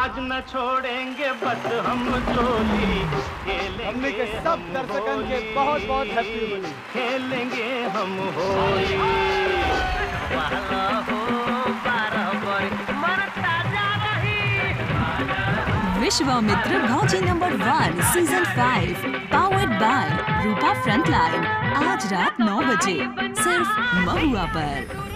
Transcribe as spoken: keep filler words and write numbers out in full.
आज न छोड़ेंगे बस हम टोली, खेलेंगे के सब दर्शकों के बहुत बहुत हैप्पी होली, खेलेंगे हम होली। विश्वामित्र भौजी number one season five powered by Rupa Frontline, आज रात नौ बजे सिर्फ महुआ पर।